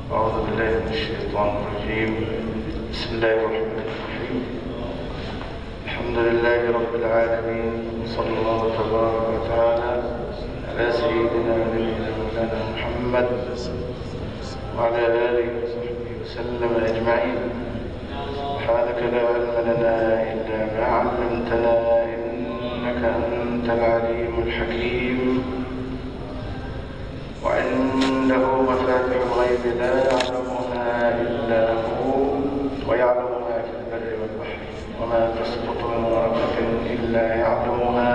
أعوذ بالله من الشيطان الرجيم. بسم الله الرحمن الرحيم. الحمد لله رب العالمين، صلى الله تبارك وتعالى على سيدنا ونبينا مولانا محمد وعلى آله وصحبه وسلم أجمعين. سبحانك لا علم لنا إلا ما علمتنا، إنك أنت العليم الحكيم. وعنده مفاتح الغيب لا يعلمها إلا هو، ويعلم ما في البر والبحر، وما تسقط من ورقة إلا يعلمها،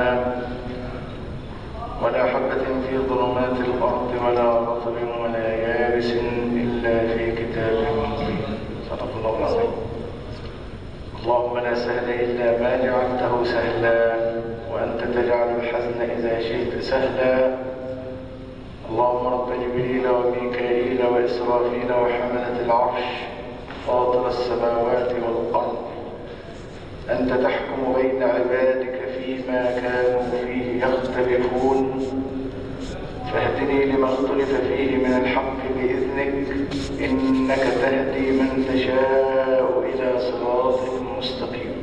ولا حبة في ظلمات الأرض ولا رطب ولا يابس إلا في كتاب مبين. صدق الله العظيم. اللهم لا سهل إلا ما جعلته سهلا، وأنت تجعل الحزن إذا شئت سهلا. اللهم رب جبريل وميكائيل وإسرافيل وحملة العرش، فاطر السماوات والأرض، أنت تحكم بين عبادك فيما كانوا فيه يختلفون، فاهدني لما اختلف فيه من الحق بإذنك، إنك تهدي من تشاء إلى صراط مستقيم.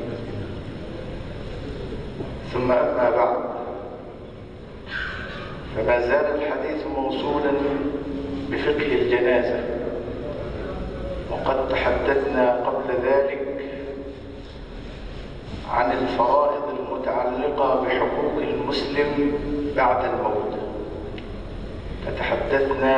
ثم أما بعد، فما زال الحديث موصولا بفقه الجنازة، وقد تحدثنا قبل ذلك عن الفرائض المتعلقة بحقوق المسلم بعد الموت، فتحدثنا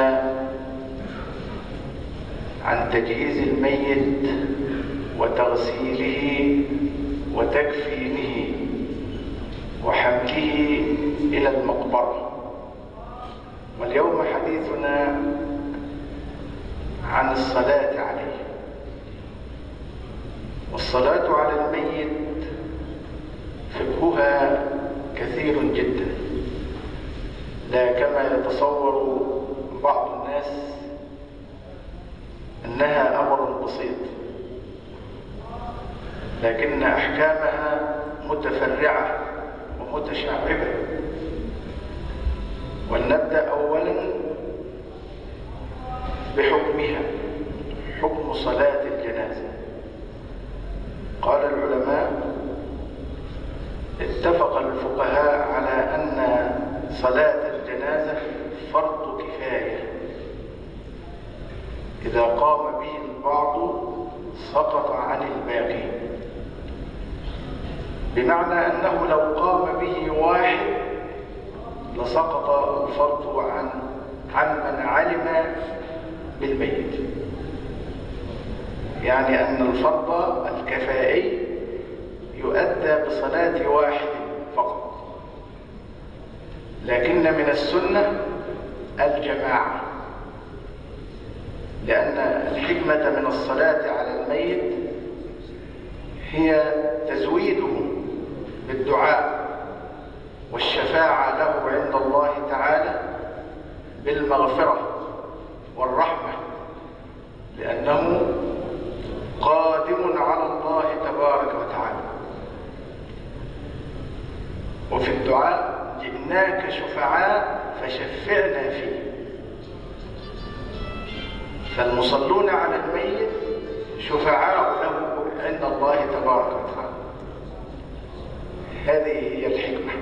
عن تجهيز الميت وتغسيله وتكفينه وحمله إلى المقبرة. واليوم حديثنا عن الصلاة عليه. والصلاة على الميت فقهها كثير جدا، لا كما يتصور بعض الناس أنها أمر بسيط، لكن أحكامها متفرعة ومتشعبة. ولنبدأ أولا بحكمها، حكم صلاة الجنازة. قال العلماء: اتفق الفقهاء على أن صلاة الجنازة فرض كفاية، إذا قام به البعض سقط عن الباقي، بمعنى أنه لو قام به واحد لسقط الفرض عن من علم بالميت، يعني أن الفرض الكفائي يؤدى بصلاة واحد فقط، لكن من السنة الجماعة، لأن الحكمة من الصلاة على الميت هي تزويده بالدعاء والشفاعة له عند الله تعالى بالمغفرة والرحمة، لأنه قادم على الله تبارك وتعالى. وفي الدعاء: جئناك شفعاء فشفعنا فيه. فالمصلون على الميت شفعاء له عند الله تبارك وتعالى. هذه هي الحكمة.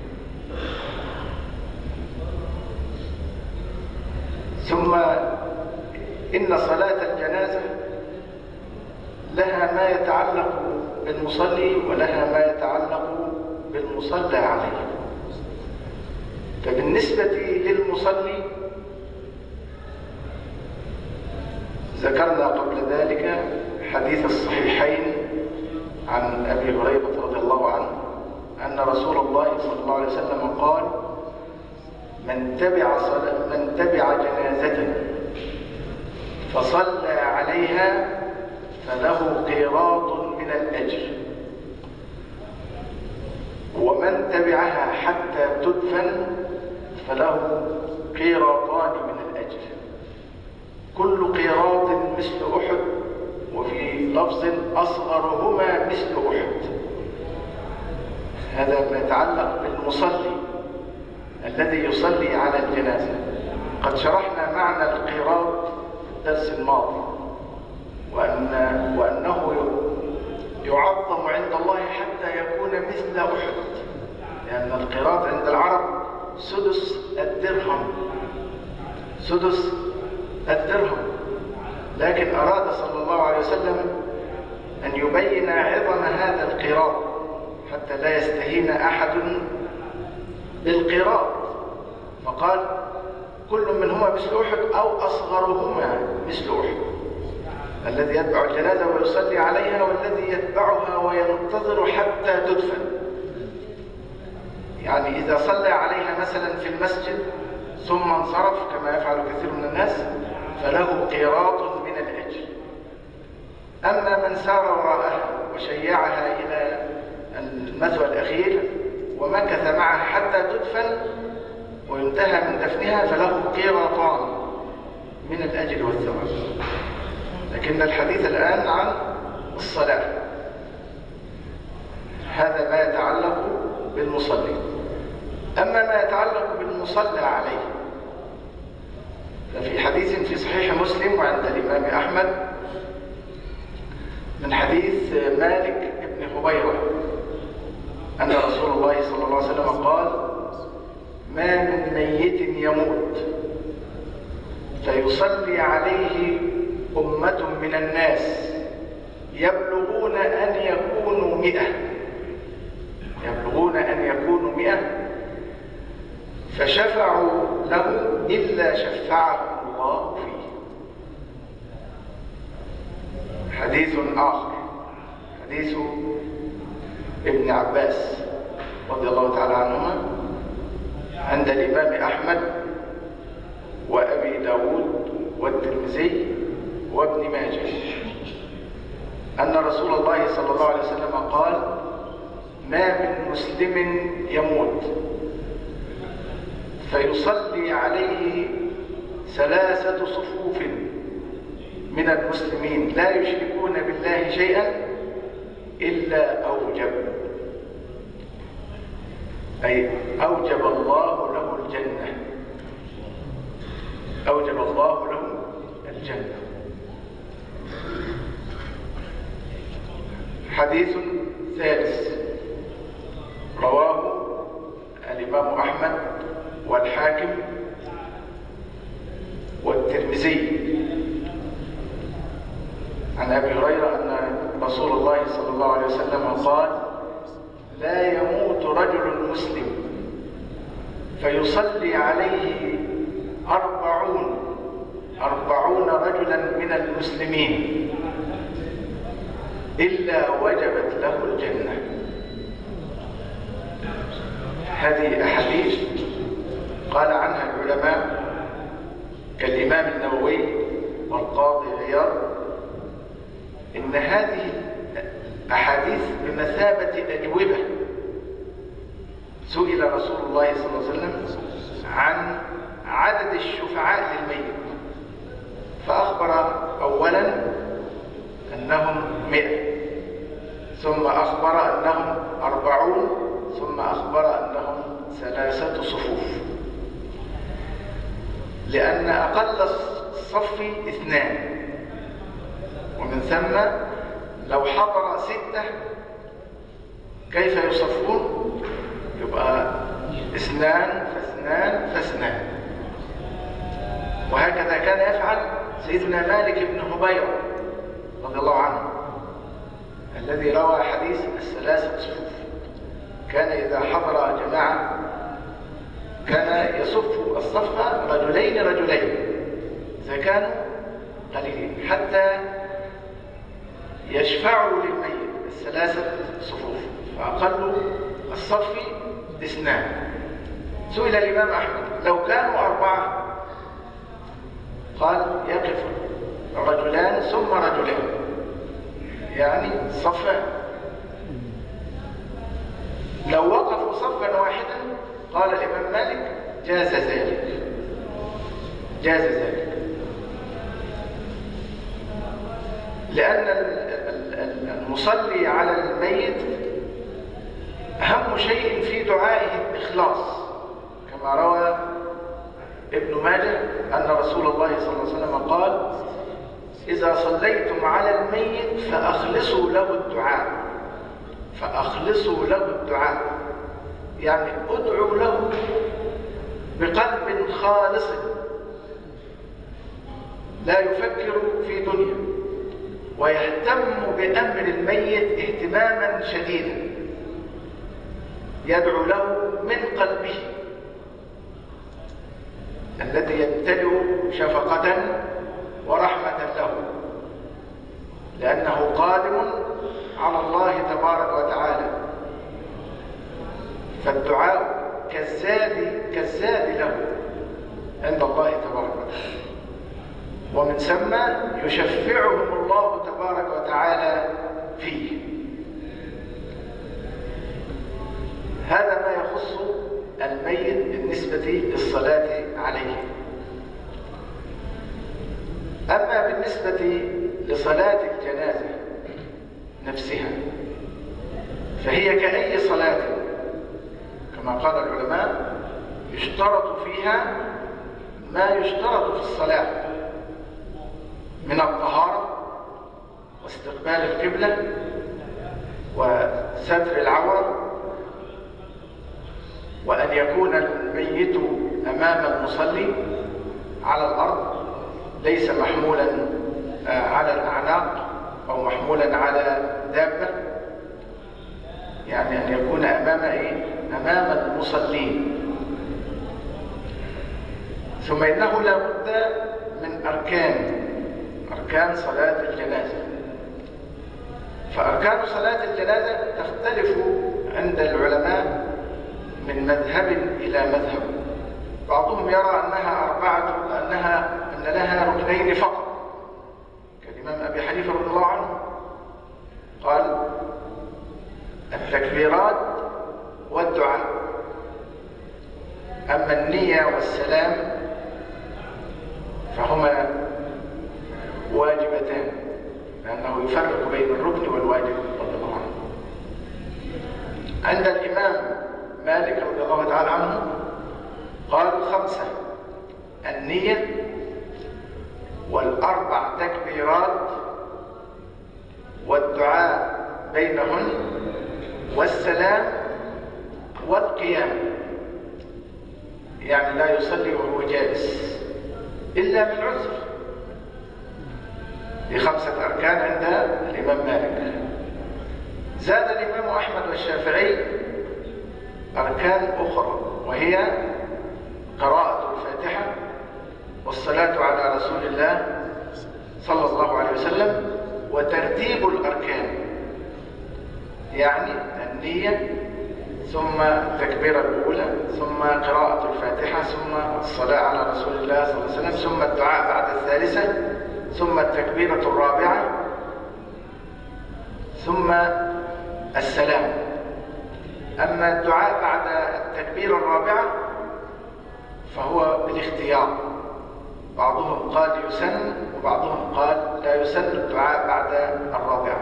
ثم إن صلاة الجنازة لها ما يتعلق بالمصلي ولها ما يتعلق بالمصلى عليه. فبالنسبة للمصلي ذكرنا قبل ذلك حديث الصحيحين عن أبي هريرة رضي الله عنه أن رسول الله صلى الله عليه وسلم قال: من تبع جنازة فصلى عليها فله قيراط من الأجر، ومن تبعها حتى تدفن فله قيراطان من الأجر، كل قيراط مثل أحد، وفي لفظ أصغرهما مثل أحد. هذا ما يتعلق بالمصلي الذي يصلي على الجنازة. قد شرحنا معنى القيراط الدرس الماضي، وأنه يعظم عند الله حتى يكون مثل أحد، لأن القيراط عند العرب سدس الدرهم، سدس الدرهم. لكن أراد صلى الله عليه وسلم أن يبين عظم هذا القيراط حتى لا يستهين أحد بالقيراط، فقال كل منهما مثل أحد أو أصغرهما مثل أحد، الذي يتبع الجنازة ويصلي عليها والذي يتبعها وينتظر حتى تدفن. يعني إذا صلى عليها مثلا في المسجد ثم انصرف كما يفعل كثير من الناس فله قيراط من الأجر. أما من سار وراءها وشيعها إلى المثوى الأخير ومكث معها حتى تدفن وينتهى من دفنها فله قيراطان من الأجر والثواب. لكن الحديث الآن عن الصلاة، هذا ما يتعلق بالمصلي. أما ما يتعلق بالمصلى عليه ففي حديث في صحيح مسلم وعند الإمام أحمد من حديث مالك بن هويرة أن رسول الله صلى الله عليه وسلم قال: ما من ميت يموت فيصلي عليه أمة من الناس يبلغون أن يكونوا 100 فشفعوا له إلا شفعه الله فيه. حديث آخر حديث ابن عباس رضي الله تعالى عنهما عند الإمام أحمد وأبي داود والترمذي وابن ماجه أن رسول الله صلى الله عليه وسلم قال: ما من مسلم يموت فيصلي عليه 3 صفوف من المسلمين لا يشركون بالله شيئا إلا أوجب، أي أوجب الله له الجنة، أوجب الله له الجنة. حديث ثالث رواه الإمام أحمد والحاكم والترمذي عن أبي هريرة أن رسول الله صلى الله عليه وسلم قال: لا يموت رجل مسلم فيصلي عليه 40 رجلا من المسلمين إلا وجبت له الجنة. هذه أحاديث قال عنها العلماء كالإمام النووي والقاضي عياض إن هذه أحاديث بمثابة أجوبة. سئل رسول الله صلى الله عليه وسلم عن عدد الشفعاء للميت فأخبر أولا أنهم 100، ثم أخبر أنهم 40، ثم أخبر أنهم 3 صفوف، لأن أقل الصف 2، ومن ثم لو حضر 6 كيف يصفون؟ يبقى 2 فاثنان فاثنان. وهكذا كان يفعل سيدنا مالك بن هويرة رضي الله عنه الذي روى حديث 3 صفوف. كان إذا حضر جماعة كان يصف الصف رجلين إذا كانوا قليلين حتى يشفعوا للميت 3 صفوف، فأقل الصف 2. سئل الإمام أحمد لو كانوا 4 قال: يقف رجلان ثم رجلان، يعني صفان. لو وقفوا صفا واحدا قال الإمام مالك: جاز ذلك. لأن المصلي على الميت أهم شيء في دعائه الإخلاص، كما روى ابن ماجه أن رسول الله صلى الله عليه وسلم قال: إذا صليتم على الميت فأخلصوا له الدعاء. فأخلصوا له الدعاء يعني ادعوا له بقلب خالص لا يفكر في دنيا، ويهتم بأمر الميت اهتماما شديدا، يدعو له من قلبه الذي يمتلئ شفقة ورحمة له، لأنه قادم على الله تبارك وتعالى. فالدعاء كالزاد له عند الله تبارك وتعالى، ومن ثم يشفعهم الله تبارك وتعالى فيه. هذا ما يخص الميت بالنسبة للصلاة عليه. أما بالنسبة لصلاة الجنازة نفسها فهي كأي صلاة، كما قال العلماء: يشترط فيها ما يشترط في الصلاة من الطهارة واستقبال القبلة وستر العورة، وأن يكون الميت أمام المصلي على الأرض ليس محمولا على الأعناق أو محمولا على دابة، يعني أن يكون أمام المصلين. ثم إنه لا بد من أركان صلاة الجنازة. فأركان صلاة الجنازة تختلف عند العلماء من مذهب إلى مذهب. بعضهم يرى أن لها ركنين فقط، كالإمام أبي حنيفة رضي الله عنه قال: التكبيرات والدعاء. أما النية والسلام فهما واجبتان، لأنه يفرق بين الركن والواجب رضي الله عنه. عند الإمام مالك رضي الله تعالى عنه قالوا 5: النية والأربع تكبيرات والدعاء بينهن والسلام والقيام، يعني لا يصلي وهو جالس إلا من عذر. دي 5 أركان عند الإمام مالك. زاد الإمام أحمد والشافعي أركان أخرى، وهي قراءة الفاتحة والصلاة على رسول الله صلى الله عليه وسلم وترتيب الأركان، يعني النية ثم التكبيرة الأولى ثم قراءة الفاتحة ثم الصلاة على رسول الله صلى الله عليه وسلم ثم الدعاء بعد الثالثة ثم التكبيرة الرابعة ثم السلام. أما الدعاء بعد التكبيرة الرابعة فهو بالاختيار، بعضهم قال يسن وبعضهم قال لا يسن الدعاء بعد الرابعة.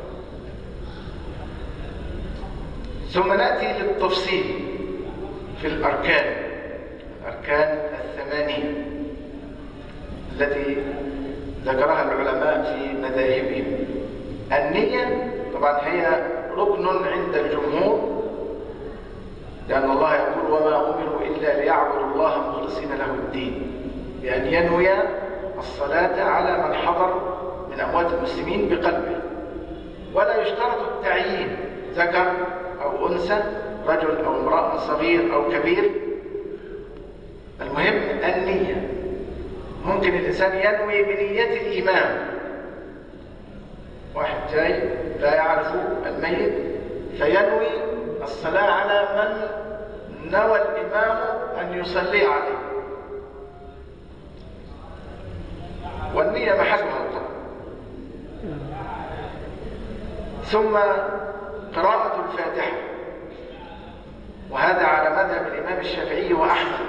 ثم نأتي للتفصيل في الأركان 8 التي ذكرها العلماء في مذاهبهم. النية طبعا هي ركن عند الجمهور، لأن الله يقول: وما أمروا إلا ليعبدوا الله مخلصين له الدين، بأن ينوي الصلاة على من حضر من أموات المسلمين بقلبه، ولا يشترط التعيين ذكر أو أنثى، رجل أو امرأة، صغير أو كبير. المهم النية. ممكن الإنسان ينوي بنية الإمام، واحد جاي لا يعرف الميت فينوي الصلاة على من نوى الإمام أن يصلي عليه، والنية محلها القلب. ثم قراءة الفاتحة، وهذا على مذهب الإمام الشافعي وأحمد،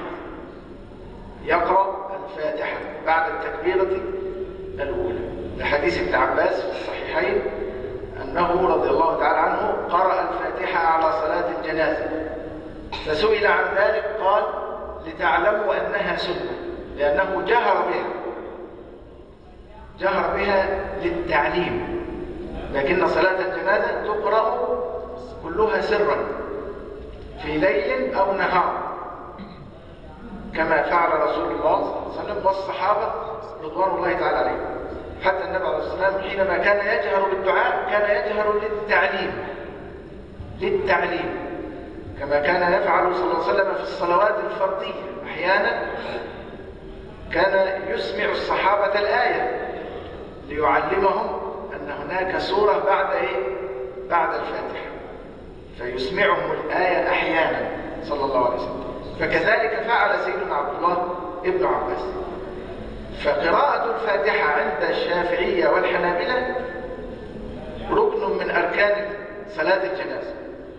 يقرأ الفاتحة بعد التكبيرة الأولى، لحديث ابن عباس في الصحيحين أنه رضي الله تعالى عنه قرأ الفاتحة على صلاة الجنازة، فسئل عن ذلك قال: لتعلموا أنها سنة، لأنه جهر بها للتعليم. لكن صلاة الجنازة تقرأ كلها سرا في ليل أو نهار، كما فعل رسول الله صلى الله عليه وسلم والصحابة رضوان الله تعالى عليهم. حتى النبي عليه الصلاة والسلام حينما كان يجهر بالدعاء كان يجهر للتعليم، كما كان يفعل صلى الله عليه وسلم في الصلوات الفردية. أحيانا كان يسمع الصحابة الآية ليعلمهم أن هناك سورة بعد الفاتحة، فيسمعهم الآية أحيانا صلى الله عليه وسلم. فكذلك فعل سيدنا عبد الله ابن عباس. فقراءة الفاتحة عند الشافعية والحنابلة ركن من أركان صلاة الجنازة.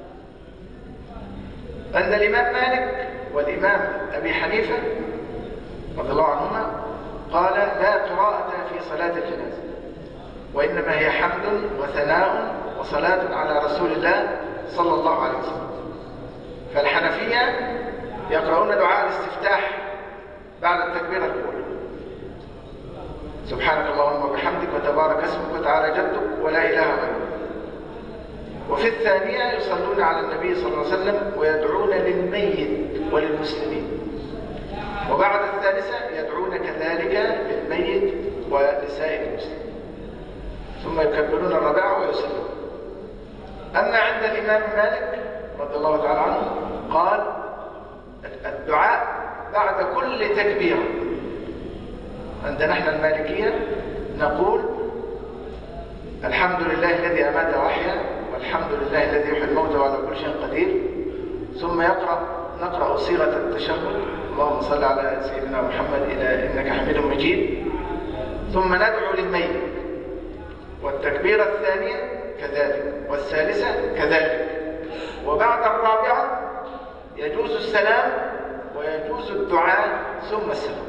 عند الإمام مالك والإمام أبي حنيفة رضي الله عنهما قال لا قراءة في صلاة الجنازة، وإنما هي حمد وثناء وصلاة على رسول الله صلى الله عليه وسلم. فالحنفية يقرؤون دعاء الاستفتاح بعد التكبيرة الأولى: سبحانك اللهم وبحمدك وتبارك اسمك وتعالى جدك ولا إله غيرك. وفي الثانية يصلون على النبي صلى الله عليه وسلم ويدعون للميت وللمسلمين. وبعد الثالثة يدعون كذلك للميت ولسائر المسلمين، ثم يكبرون الرابعة ويسلمون. أما عند الإمام مالك رضي الله تعالى عنه قال الدعاء بعد كل تكبيرة. عندنا احنا المالكية نقول الحمد لله الذي أمات وأحيا، والحمد لله الذي يحيي الموتى وعلى كل شيء قدير. ثم نقرأ صيغة التشهد: اللهم صل على سيدنا محمد إلى إنك حميد مجيد. ثم ندعو للميت، والتكبيرة الثانية كذلك، والثالثة كذلك. وبعد الرابعة يجوز السلام ويجوز الدعاء ثم السلام.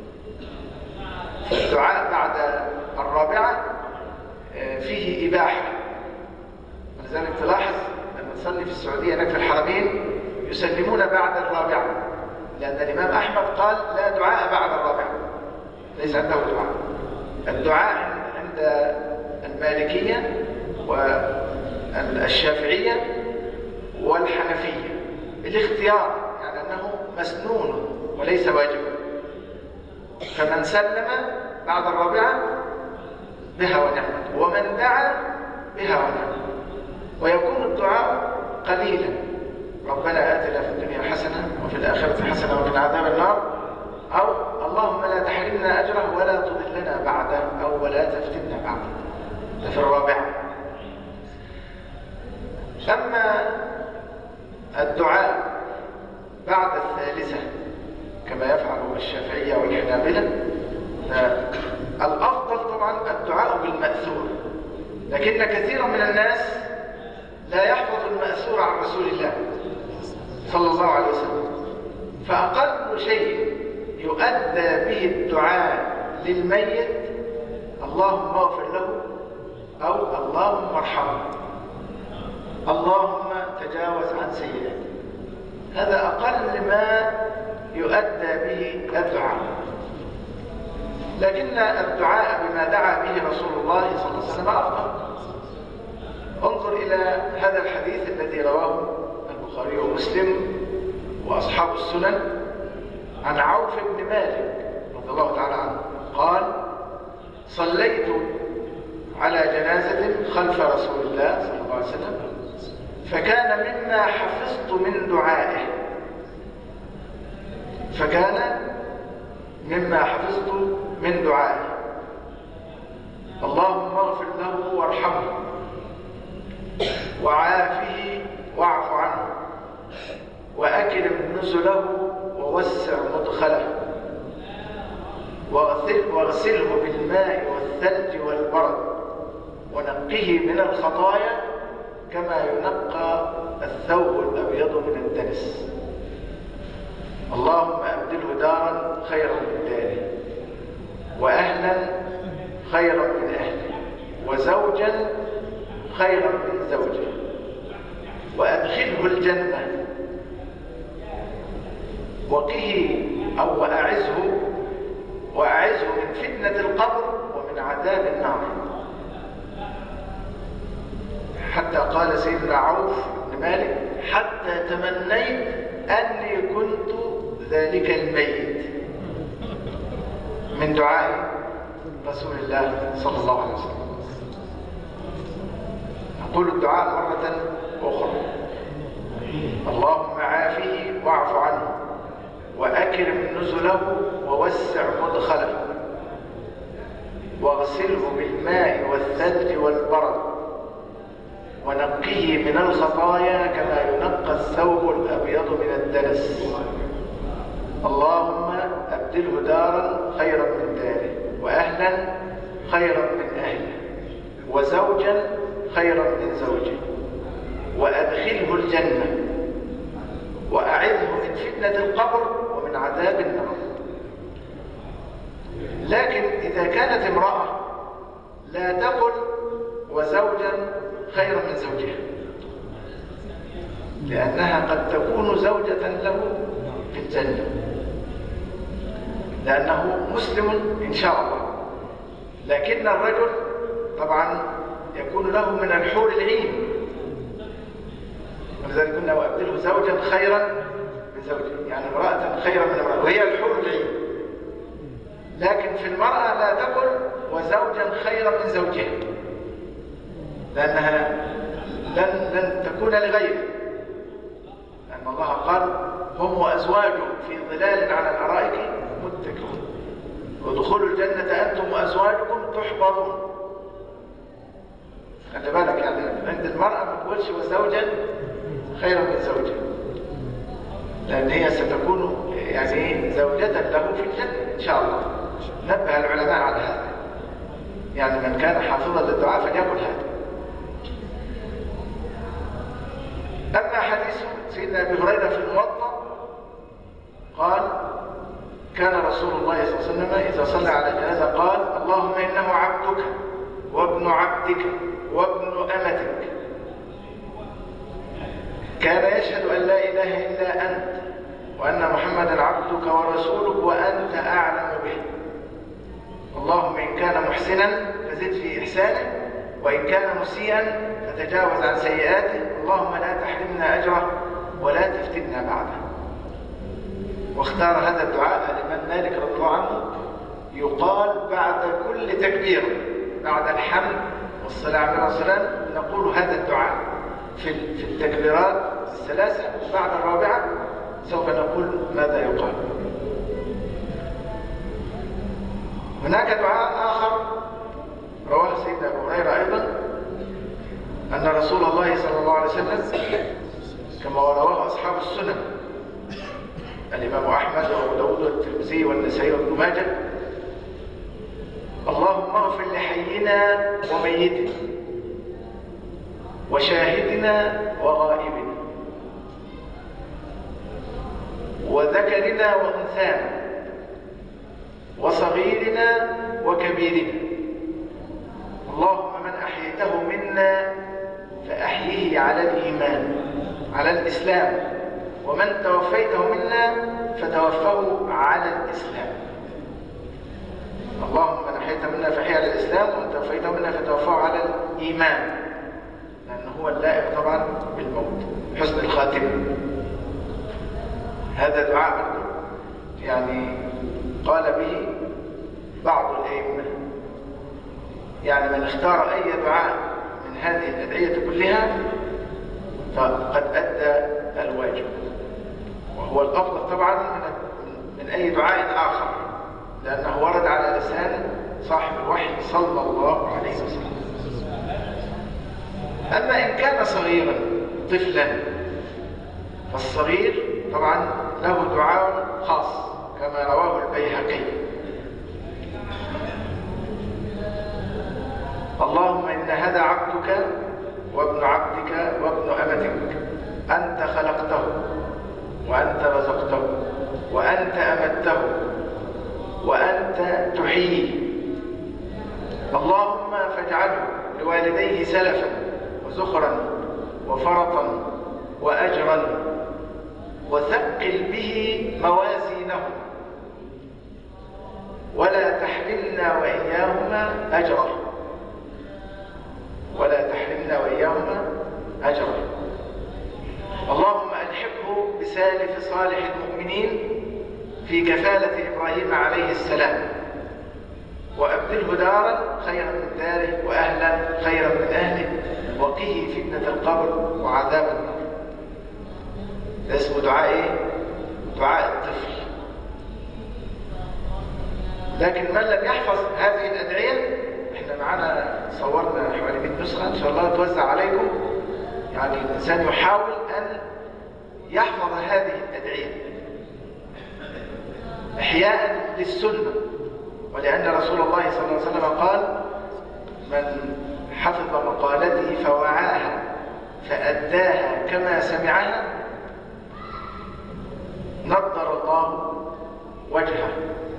الدعاء بعد الرابعة فيه إباحة، ولذلك تلاحظ لما تصلي في السعودية هناك في الحرمين يسلمون بعد الرابعة، لأن الإمام أحمد قال لا دعاء بعد الرابعة، ليس عنده دعاء. الدعاء عند المالكية والشافعية والحنفية الاختيار، يعني أنه مسنون وليس واجبا. فمن سلم بعد الرابعة بها ونعمت، ومن دعا بها ونعمت. ويكون الدعاء قليلا: ربنا آتنا في الدنيا حسنة وفي الآخرة حسنة وقنا عذاب النار، أو اللهم لا تحرمنا أجره ولا تضلنا بعده، أو ولا تفتنا بعده. ده في الرابعة. أما الدعاء بعد الثالثة كما يفعل الشافعية والحنابلة، الأفضل طبعا الدعاء بالمأثور، لكن كثيرا من الناس لا يحفظ المأثور عن رسول الله صلى الله عليه وسلم. فأقل شيء يؤدى به الدعاء للميت: اللهم اغفر له، أو اللهم ارحمه، اللهم تجاوز عن سيئاته. هذا أقل ما يؤدى به الدعاء. لكن الدعاء بما دعا به رسول الله صلى الله عليه وسلم أفضل. انظر إلى هذا الحديث الذي رواه البخاري ومسلم وأصحاب السنن عن عوف بن مالك رضي الله تعالى عنه قال: صليت على جنازة خلف رسول الله صلى الله عليه وسلم، فكان مما حفظت من دعائه اللهم اغفر له وارحمه وعافه واعف عنه وأكرم نزله ووسع مدخله واغسله بالماء والثلج والبرد ونقه من الخطايا كما ينقى الثوب الأبيض من الدنس. اللهم أبدله دارا خيرا من داره، وأهلا خيرا من أهله، وزوجا خيرا من زوجه، وأدخله الجنة وقه أو وأعزه من فتنة القبر ومن عذاب النار. حتى قال سيدنا عوف بن مالك: حتى تمنيت أني كنت ذلك الميت، من دعاء رسول الله صلى الله عليه وسلم. نقول الدعاء مرة أخرى: اللهم عافه واعف عنه وأكرم نزله ووسع مدخله واغسله بالماء والثلج والبرد ونقه من الخطايا كما ينقى الثوب الأبيض من الدنس. اللهم أبدله دارا خيرا من داره وأهلا خيرا من أهله وزوجا خيرا من زوجه وأدخله الجنة وأعذه من فتنة القبر ومن عذاب النار. لكن إذا كانت امرأة لا تقل وزوجا خيرا من زوجها، لأنها قد تكون زوجة له في الجنة، لأنه مسلم إن شاء الله. لكن الرجل طبعا يكون له من الحور العين، ولذلك قلنا وأبدله زوجا خيرا من زوجه، يعني امرأة خيرا من امرأة، وهي الحور العين. لكن في المرأة لا تقل وزوجا خيرا من زوجها، لأنها لن تكون لغيره، لأن الله قال: هم وأزواجهم في ظلال على الأرائك متكئون وادخلوا الجنة أنتم وأزواجكم تحبرون. خلي بالك، يعني عند المرأة ما تقولش وزوجا خيرا من زوجها، لأن هي ستكون يعني زوجة له في الجنة إن شاء الله. نبه العلماء على هذا، يعني من كان حافظا للدعاء فليقل هذا. أما حديث سيدنا أبي هريرة في الموطأ قال: كان رسول الله صلى الله عليه وسلم إذا صلى على جنازة قال: اللهم إنه عبدك وابن عبدك وابن أمتك، كان يشهد أن لا إله إلا أنت وأن محمدا عبدك ورسولك وأنت أعلم به. اللهم إن كان محسنا فزد في إحسانه وإن كان مسيئا فتجاوز عن سيئاته. اللهم لا تحرمنا أجره ولا تفتنا بعده. واختار هذا الدعاء الإمام مالك رضي الله عنه، يقال بعد كل تكبير، بعد الحمد والصلاة على الرسول نقول هذا الدعاء في التكبيرات الثلاثة، وبعد الرابعة سوف نقول ماذا يقال. هناك دعاء آخر رواه سيدنا أبو هريرة أيضا، أن رسول الله صلى الله عليه وسلم كما رواه أصحاب السنن الإمام أحمد وأبو داود والترمذي والنسائي وابن ماجه: اللهم اغفر لحينا وميتنا وشاهدنا وغائبنا وذكرنا وأنثانا وصغيرنا وكبيرنا. اللهم من أحييته منا فأحيه على الإيمان على الإسلام، ومن توفيته منا فتوفه على الإسلام. اللهم من أحييته منا فأحيه على الإسلام، ومن توفيته منا فتوفه على الإيمان، لأنه هو اللائق طبعا بالموت، حسن الخاتمة. هذا دعاء يعني قال به بعض الأئمة، يعني من اختار أي دعاء من هذه الأدعية كلها فقد أدى الواجب، وهو الأفضل طبعا من أي دعاء آخر، لأنه ورد على لسان صاحب الوحي صلى الله عليه وسلم. أما إن كان صغيرا طفلا فالصغير طبعا له دعاء خاص كما رواه البيهقي: اللهم إن هذا عبدك وابن عبدك وابن أمتك، أنت خلقته وأنت رزقته وأنت أمته وأنت تحييه. اللهم فاجعله لوالديه سلفا وزخرا وفرطا وأجرا وثقل به موازينهم ولا تحرمنا وإياهما أجره، ولا تحرمنا وإياهما أجره. اللهم ألحقه بسالف صالح المؤمنين في كفالة إبراهيم عليه السلام، وأبدله دارا خيرا من داره وأهلا خيرا من أهله، وقه فتنة القبر وعذاب النار. ده اسمه دعاء إيه؟ دعاء الطفل. لكن من لم يحفظ هذه الأدعية، احنا معانا صورنا حوالي 100 نسخة إن شاء الله توزع عليكم، يعني الإنسان يحاول أن يحفظ هذه الأدعية إحياء للسنة، ولأن رسول الله صلى الله عليه وسلم قال: من حفظ مقالتي فوعاها فأداها كما سمعها نضر الله وجهه.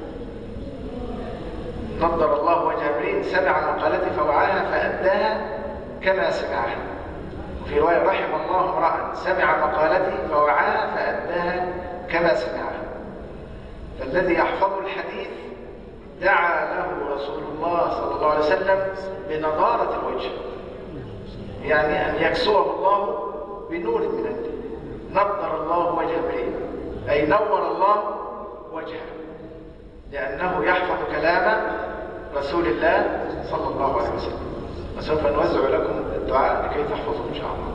نضر الله وجه امرئ سمع مقالتي فوعاها فأداها كما سمعها. وفي رواية: رحم الله امرأ سمع مقالتي فوعاها فأداها كما سمعها. فالذي يحفظ الحديث دعا له رسول الله صلى الله عليه وسلم بنضارة الوجه، يعني أن يكسوه الله بنور من عنده. نضر الله وجه امرئ أي نور الله وجهه، لأنه يحفظ كلام رسول الله صلى الله عليه وسلم. وسوف نوزع لكم الدعاء لكي تحفظوا إن شاء الله.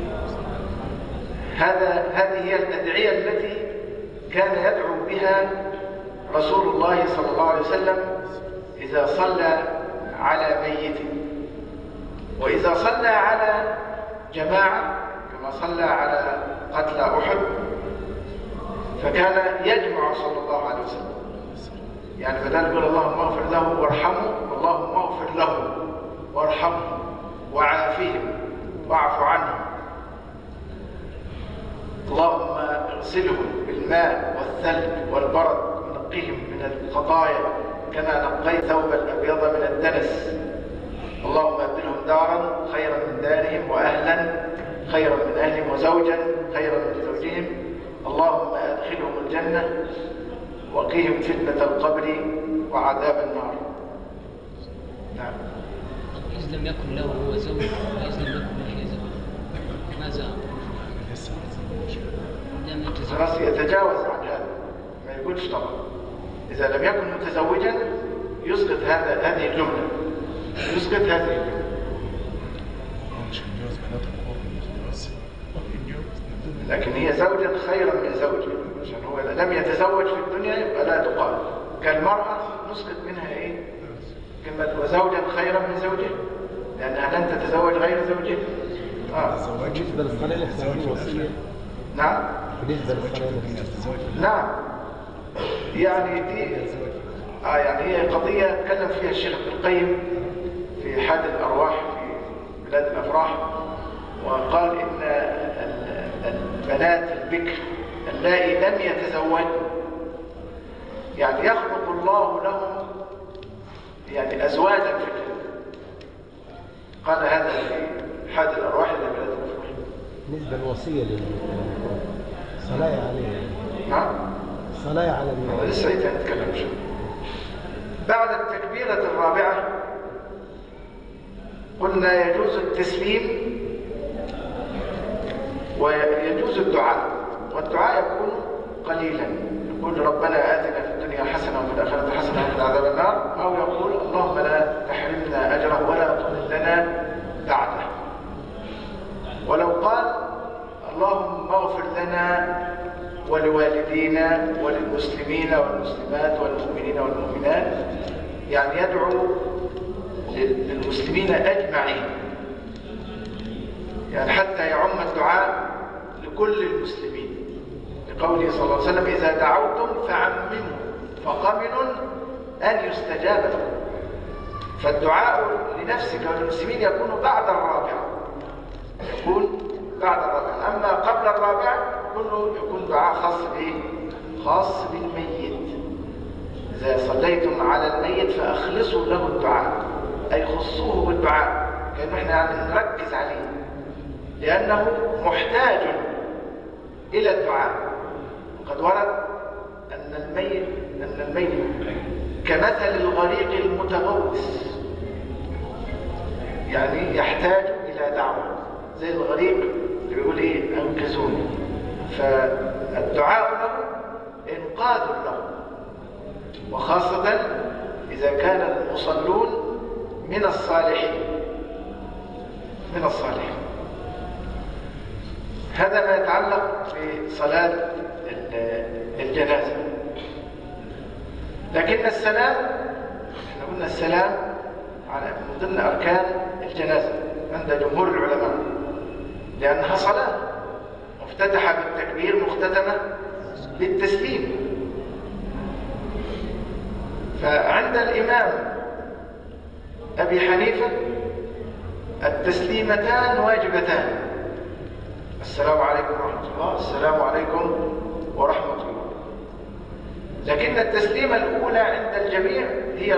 هذه هي الأدعية التي كان يدعو بها رسول الله صلى الله عليه وسلم إذا صلى على ميت، وإذا صلى على جماعة كما صلى على قتلى أحد فكان يجمع صلى الله عليه وسلم، يعني بدل يقول اللهم اغفر له وارحمه، اللهم اغفر له وارحمه وعافهم واعف عنهم، اللهم اغسلهم بالماء والثلج والبرد ونقهم من الخطايا كما نقيت ثوب الأبيض من الدنس، اللهم أبدلهم دارا خيرا من دارهم وأهلا خيرا من أهلهم وزوجا خيرا من زوجهم، اللهم أدخلهم الجنة وقهم فتنة القبر وعذاب النار. نعم. إذا لم يكن له هو زوج وإذا لم يكن هي زوج ماذا؟ خلاص يتجاوز عن هذا، ما يقولش طبعا. إذا لم يكن متزوجا يسقط هذه الجملة، يسقط هذه الجملة. لكن هي زوجا خيرا من زوجه، عشان هو لم يتزوج في الدنيا يبقى لا تقال. كالمرأة نسقط منها ايه؟ كلمة وزوجا خيرا من زوجه، لأنها لن تتزوج غير زوجه. بالنسبة للصلاة الاحتياطية وصية. نعم. بالنسبة للصلاة الاحتياطية. نعم. يعني دي يعني هي قضية تكلم فيها الشيخ ابن القيم في حاد الأرواح في بلاد الأفراح، وقال إن البنات البكر اللائي لم يتزوجن يعني يخلق الله لهم يعني أزواجا في الجنة. قال هذا في حاد الأرواح إلى بلاد الأفراح. بالنسبة للوصية صلاة عليه. نعم. صلاة على النبي. لسه هنتكلم شو. بعد التكبيرة الرابعة قلنا يجوز التسليم ويجوز الدعاء، والدعاء يكون قليلا، يقول ربنا آتنا في الدنيا حسنة وفي الآخرة حسنة وقنا عذاب النار، أو يقول اللهم لا تحرمنا أجره ولا تضلنا بعده. ولو قال اللهم اغفر لنا ولوالدينا وللمسلمين والمسلمات والمؤمنين والمؤمنات، يعني يدعو للمسلمين أجمعين، يعني حتى يعم الدعاء لكل المسلمين، لقوله صلى الله عليه وسلم إذا دعوتم فعمموا فقمن أن يستجاب لكم. فالدعاء لنفسك وللمسلمين يكون بعد الرابعة، يكون بعد الرابعة. أما قبل الرابعة كله يكون دعاء خاص بإيه؟ خاص بالميت. إذا صليتم على الميت فأخلصوا له الدعاء، أي خصوه بالدعاء، كأنه إحنا يعني نركز عليه، لأنه محتاج إلى الدعاء. قد ورد أن الميت كمثل الغريق المتغوص، يعني يحتاج إلى دعوة زي الغريق اللي بيقول إيه أنقذوني، فالدعاء له إنقاذ له، وخاصة إذا كان المصلون من الصالحين. هذا ما يتعلق بصلاة الجنازة. لكن السلام، احنا قلنا السلام من ضمن أركان الجنازة عند جمهور العلماء، لأنها صلاة مفتتحة بالتكبير مختتمة بالتسليم. فعند الإمام أبي حنيفة التسليمتان واجبتان، السلام عليكم ورحمة الله، السلام عليكم ورحمة الله. لكن التسليمة الأولى عند الجميع هي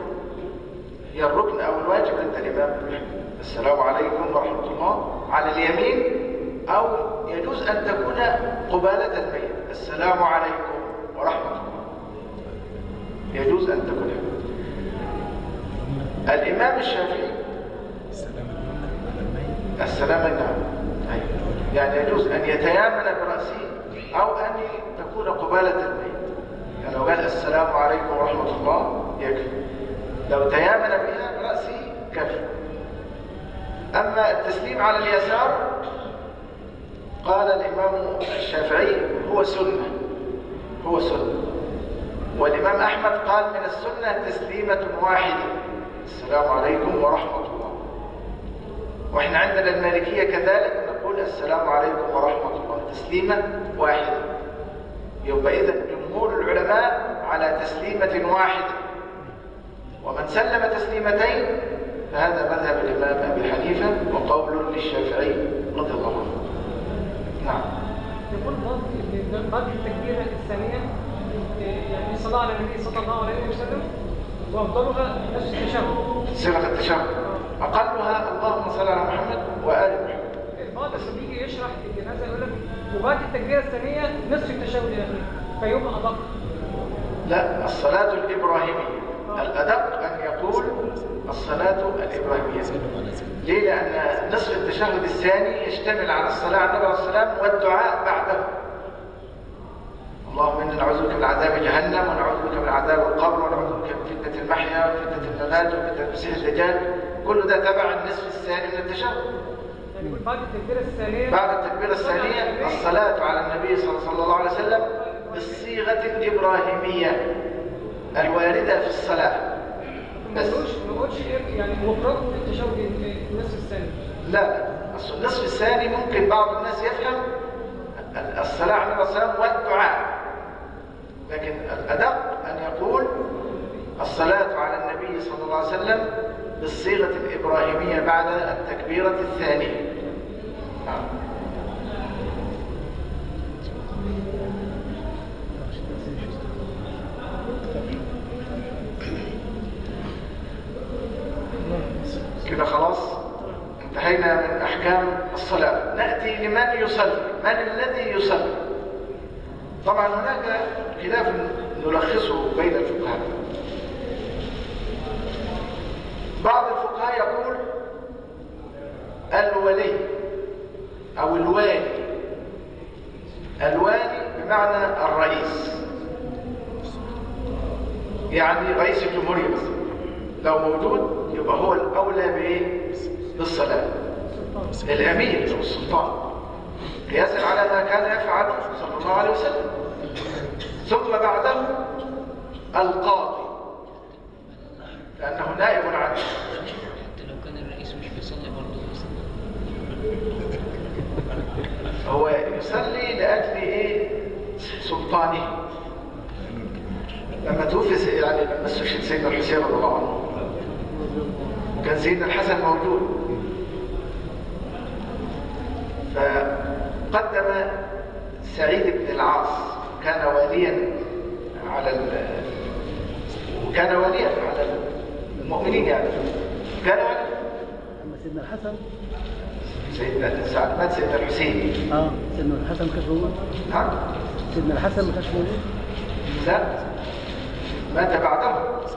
الركن أو الواجب عند الإمام أبي حنيفة، السلام عليكم ورحمة الله على اليمين، أو يجوز أن تكون قبالة الميت، السلام عليكم ورحمة الله، يجوز أن تكون. الإمام الشافعي السلام يعني يجوز أن يتيامن برأسه أو أن تكون قبالة الميت، يعني لو قال السلام عليكم ورحمة الله يكفي، لو تيامن بها برأسه كفي. أما التسليم على اليسار قال الإمام الشافعي هو سنة، والإمام أحمد قال من السنة تسليمة واحدة، السلام عليكم ورحمة الله. وإحنا عندنا المالكية كذلك نقول السلام عليكم ورحمة الله، تسليمة واحدة. يبقى إذن جمهور العلماء على تسليمة واحدة، ومن سلم تسليمتين فهذا مذهب الإمام أبي حنيفة وقول للشافعي رضي الله عنه. نعم. يقول بعد التكبيرة الثانية يعني الصلاة على النبي صلى الله عليه وسلم، وأفضلها نفس التشهد، صيغة التشهد، أقلها اللهم صل على محمد وآل محمد. البعض لما بيجي يشرح الجنازة يقول لك وبعد التكبيرة الثانية نصف التشهد الأخير فيبقى أدق. لا، الصلاة الإبراهيمية الأدق أن يقول الصلاة الإبراهيمية. ليه؟ لأن نصف التشهد الثاني يشتمل على الصلاة على النبي عليه الصلاة والسلام والدعاء بعده. اللهم إنا نعوذ بك من عذاب جهنم، ونعوذ بك من عذاب القبر، ونعوذ بك من فتنة المحيا وفتنة الممات وفتنة المسيح الدجال. كل ده تبع النصف الثاني من التشهد. بعد التكبيرة الثانية، بعد التكبيرة الثانية الصلاة على النبي صلى الله عليه وسلم بالصيغة الإبراهيمية الواردة في الصلاة. ما نقولش يعني مفرده التشهد النصف الثاني. لا، أصل النصف الثاني ممكن بعض الناس يفهم الصلاة على النبي صلى الله عليه وسلم والدعاء، لكن الأدق أن يقول الصلاة على النبي صلى الله عليه وسلم بالصيغة الإبراهيمية بعد التكبيرة الثانية. نعم. كده خلاص انتهينا من أحكام الصلاة. نأتي لمن يصلي، من الذي يصلي. طبعا هناك خلاف نلخصه بين الفقهاء. بعض الفقهاء يقول الولي أو الوالي. الوالي بمعنى الرئيس، يعني رئيس الجمهورية مثلا لو موجود يبقى هو الأولى بإيه؟ بالصلاة. الأمير أو السلطان قياسا على ما كان يفعله صلى الله عليه وسلم. ثم بعده القاضي لأنه نائب عنه. حتى لو كان الرئيس مش بيصلي برضه هو يصلي لأجل إيه؟ سلطانه. لما توفي يعني لما استشهد سيدنا الحسين رضي الله عنه كان سيدنا الحسن موجود، فقدم سعيد بن العاص كان واليا على المؤمنين، يعني كان واليا. سيدنا الحسن سيدنا سعد مات سيدنا الحسين. سيدنا الحسن كيف هو؟ نعم. سيدنا الحسن ما كانش موجود؟ لا، مات بعده.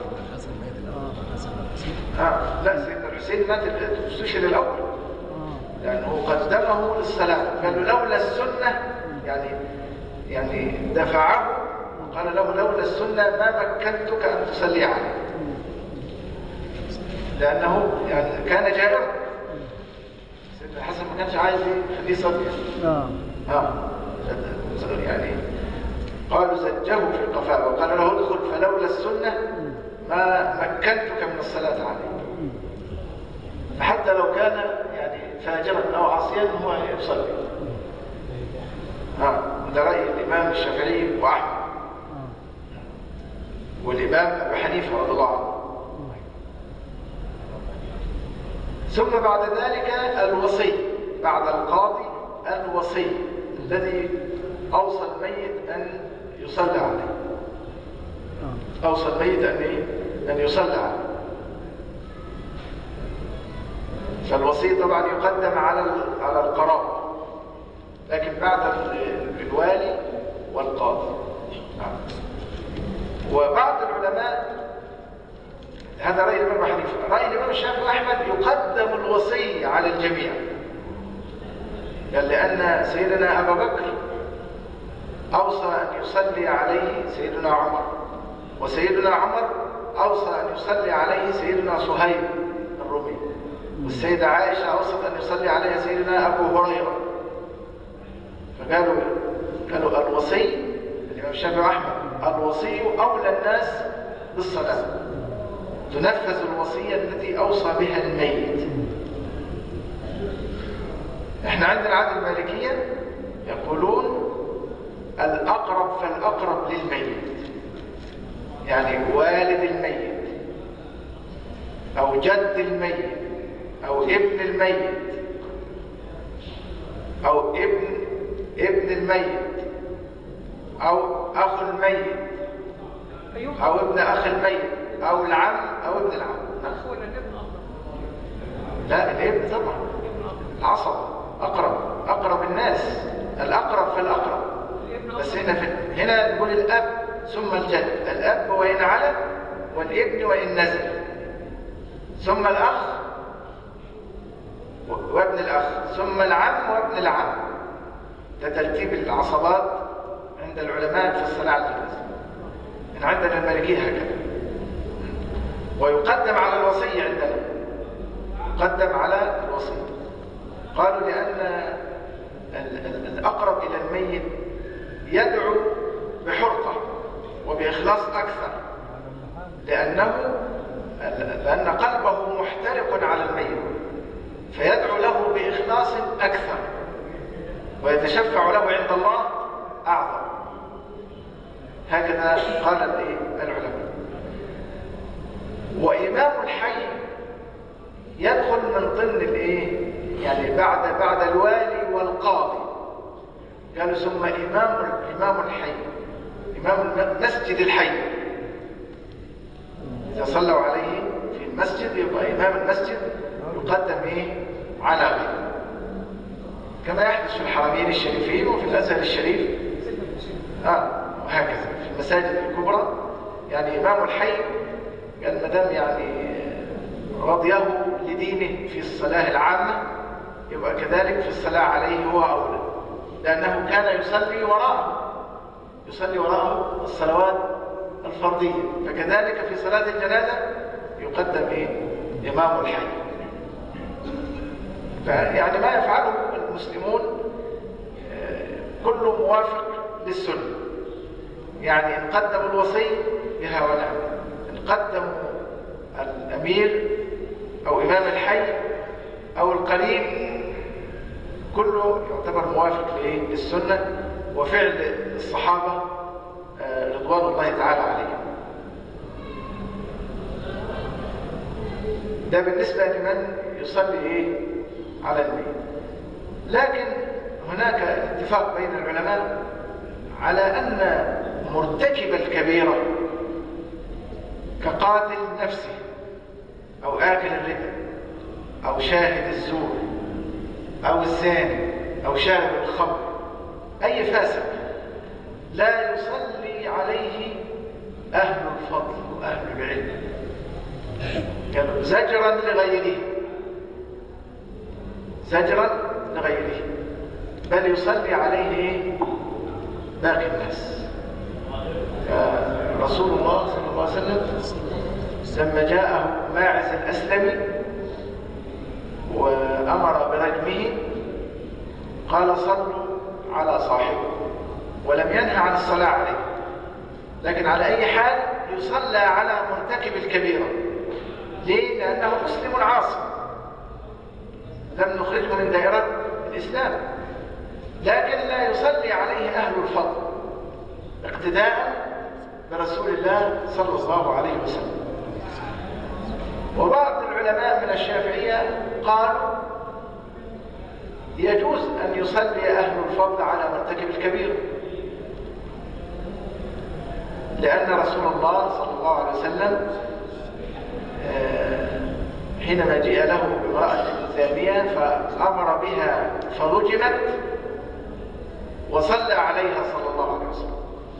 لا، سيدنا الحسين مات استشهد الأول لأنه قدمه للصلاة. قال له لولا السنة، يعني دفعه وقال له لولا السنة ما مكنتك أن تصلي عليه، لأنه يعني كان جائرا. سيدنا الحسن ما كانش عايز يخليه يصلي. يعني قالوا زجه في القفاء وقال له ادخل فلولا السنة ما مكنتك من الصلاة عليه. فحتى لو كان يعني فاجرا أو عاصيا هو يصلي. ده رأي الإمام الشافعي وأحمد والإمام أبو حنيفة رضي الله عنه. ثم بعد ذلك الوصي، بعد القاضي الوصي الذي أوصى الميت أن يصلى عليه. أوصى الميت أن يصلى عليه. فالوصي طبعا يقدم على القرابة، لكن بعد الوالي والقاضي. وبعض العلماء، هذا رأي الإمام أبو حنيفة، رأي الإمام الشافعي وأحمد يقدم الوصي على الجميع، لأن سيدنا أبا بكر أوصى أن يصلي عليه سيدنا عمر، وسيدنا عمر أوصى أن يصلي عليه سيدنا صهيب الرومي، والسيدة عائشة أوصت أن يصلي عليها سيدنا أبو هريرة. فقالوا الوصي، الإمام الشافعي وأحمد، الوصي أولى الناس بالصلاة، تنفذ الوصية التي أوصى بها الميت. احنا عندنا العادة المالكية يقولون الأقرب فالأقرب للميت، يعني والد الميت أو جد الميت أو ابن الميت أو ابن الميت أو أخ الميت أو ابن أخ الميت أو العم أو ابن العم. الأخ ولا الابن أفضل؟ لا، الابن طبعا، العصب أقرب الناس، الأقرب فالأقرب. بس هنا نقول الأب ثم الجد، الأب وإن على، والابن وإن نزل، ثم الأخ وابن الأخ، ثم العم وابن العم. ده ترتيب العصبات عند العلماء في الصلاة على الجنازة. عندنا المالكية هكذا. ويقدم على الوصي عندنا، يقدم على الوصي. قالوا لأن الأقرب إلى الميت يدعو بحرقة وبإخلاص أكثر، لأن قلبه محترق على الميت، فيدعو له بإخلاص أكثر ويتشفع له عند الله أعظم. هكذا قال العلماء. وإمام الحي يدخل من ضمن يعني بعد الوالي والقاضي. قالوا ثم إمام الحي، إمام مسجد الحي. إذا صلوا عليه في المسجد يبقى إمام المسجد يقدم على غيره، كما يحدث في الحرمين الشريفين وفي الأزهر الشريف. وهكذا في المساجد الكبرى. يعني إمام الحي قال مدام يعني رضيه لدينه في الصلاة العامة يبقى كذلك في الصلاة عليه هو أولى، لأنه كان يصلي وراءه الصلوات الفرضية، فكذلك في صلاة الجنازة يقدم إمام الحي. فيعني ما يفعله المسلمون كله موافق للسنة. يعني إن قدموا الوصي بها ونعم، إن قدموا الأمير أو إمام الحي أو القريب كله يعتبر موافق للسنة وفعل الصحابة رضوان الله تعالى عليهم. ده بالنسبة لمن يصلي على الميت. لكن هناك اتفاق بين العلماء على أن مرتكب الكبيرة كقاتل نفسه أو آكل الربا أو شاهد الزور أو الزاني أو شارب الخمر، أي فاسق لا يصلي عليه أهل الفضل وأهل العلم، يعني زجرا لغيره، زجرا لغيره، بل يصلي عليه باقي الناس. رسول الله صلى الله عليه وسلم لما جاءه ماعز الأسلمي وأمر برجمه قال صلوا على صاحبه، ولم ينهى عن الصلاة عليه، لكن على أي حال يصلى على مرتكب الكبيرة. ليه؟ لأنه مسلم عاصم، لم نخرجه من دائرة الإسلام، لكن لا يصلي عليه أهل الفضل اقتداء برسول الله صلى الله عليه وسلم. وبعض العلماء من الشافعية قالوا يجوز أن يصلي أهل الفضل على مرتكب الكبيرة، لأن رسول الله صلى الله عليه وسلم حينما جاء له بامرأة زانية فأمر بها فرجمت وصلى عليها صلى الله عليه وسلم.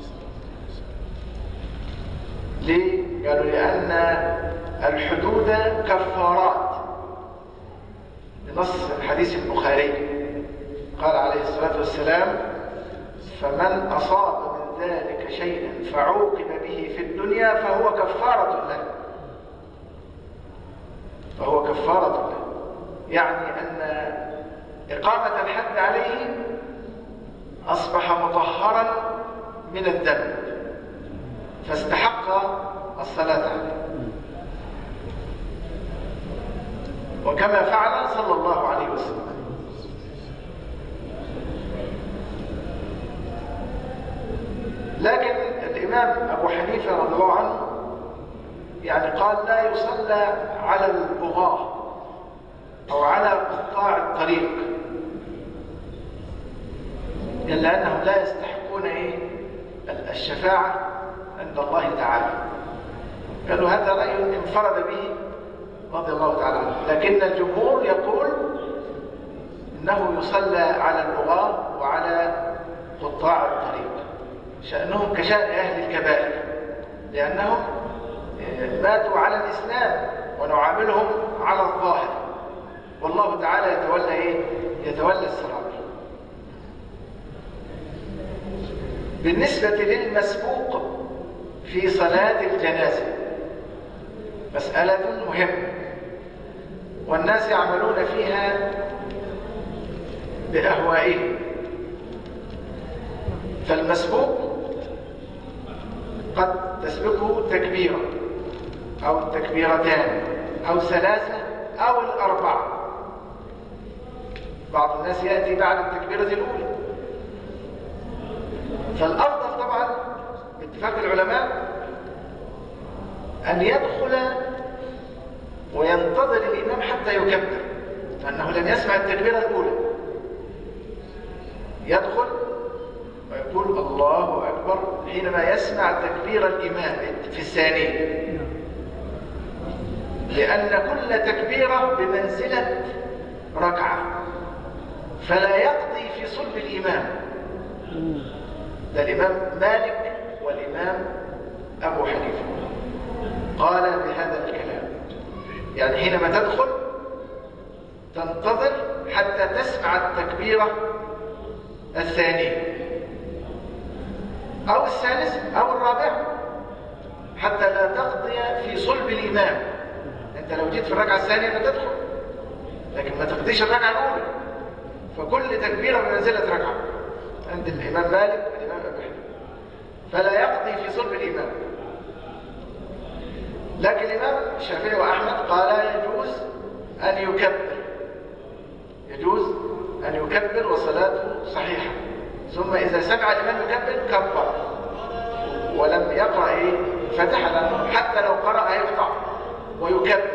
ليه؟ قالوا لأن الحدود كفارات، بنص حديث البخاري قال عليه الصلاة والسلام: فمن أصاب من ذلك شيئا فعوقب به في الدنيا فهو كفارة له، فهو كفارة له، يعني أن إقامة الحد عليه أصبح مطهرا من الذنب فاستحق الصلاة عليه، وكما فعل صلى الله عليه وسلم. لكن الإمام أبو حنيفة رضي الله عنه يعني قال لا يصلى على البغاة أو على قطاع الطريق، إلا أنهم لا يستحقون الشفاعة عند الله تعالى. قالوا هذا رأي انفرد به رضي الله تعالى عنه، لكن الجمهور يقول إنه يصلى على البغاة وعلى قطاع الطريق، شأنهم كشأن أهل الكبائر، لأنهم ماتوا على الإسلام ونعاملهم على الظاهر، والله تعالى يتولى السرائر. بالنسبة للمسبوق في صلاة الجنازة مسألة مهمة، والناس يعملون فيها بأهوائهم. فالمسبوق قد تسبقه تكبيرة أو تكبيرتان أو ثلاثة أو الأربعة، بعض الناس يأتي بعد التكبيرة الأولى. فالأفضل طبعا باتفاق العلماء أن يدخل وينتظر الإمام حتى يكبر، لأنه لم يسمع التكبيرة الأولى، يدخل ويقول الله أكبر حينما يسمع تكبير الإمام في الثانية، لأن كل تكبيرة بمنزلة ركعة، فلا يقضي في صلب الإمام. ده الإمام مالك والإمام أبو حنيفة قال بهذا الكلام، يعني حينما تدخل تنتظر حتى تسمع التكبيرة الثانية أو الثالثة أو الرابعة، حتى لا تقضي في صلب الإمام. أنت لو جيت في الركعة الثانية فتدخل، لكن ما تقضيش الركعة الأولى، فكل تكبيرة بمنزلة ركعة عند الإمام مالك والإمام أبو حنيفة، فلا يقضي في صلب الإمام. لكن الإمام الشافعي وأحمد قال يجوز أن يكبر، يجوز أن يكبر وصلاته صحيحة، ثم إذا سمع الإمام يكبر كبر ولم يقرأ فتح، لأنه حتى لو قرأ يفتح ويكبر.